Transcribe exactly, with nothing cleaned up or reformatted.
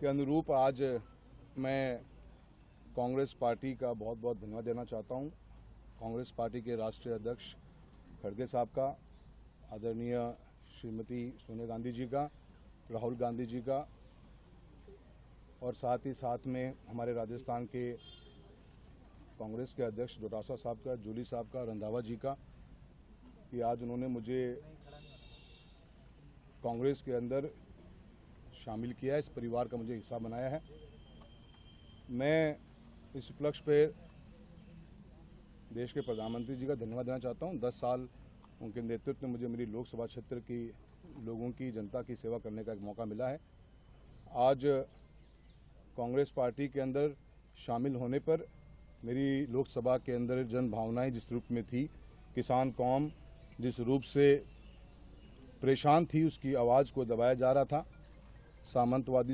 के अनुरूप आज मैं कांग्रेस पार्टी का बहुत बहुत धन्यवाद देना चाहता हूं। कांग्रेस पार्टी के राष्ट्रीय अध्यक्ष खड़गे साहब का, आदरणीय श्रीमती सोनिया गांधी जी का, राहुल गांधी जी का, और साथ ही साथ में हमारे राजस्थान के कांग्रेस के अध्यक्ष डोटासरा साहब का, जूली साहब का, रंधावा जी का, कि आज उन्होंने मुझे कांग्रेस के अंदर शामिल किया, इस परिवार का मुझे हिस्सा बनाया है। मैं इस उपलक्ष्य पे देश के प्रधानमंत्री जी का धन्यवाद देना चाहता हूं। दस साल उनके नेतृत्व में मुझे मेरी लोकसभा क्षेत्र की लोगों की, जनता की सेवा करने का एक मौका मिला है। आज कांग्रेस पार्टी के अंदर शामिल होने पर मेरी लोकसभा के अंदर जन भावनाएं जिस रूप में थी, किसान कौम जिस रूप से परेशान थी, उसकी आवाज़ को दबाया जा रहा था। सामंतवादी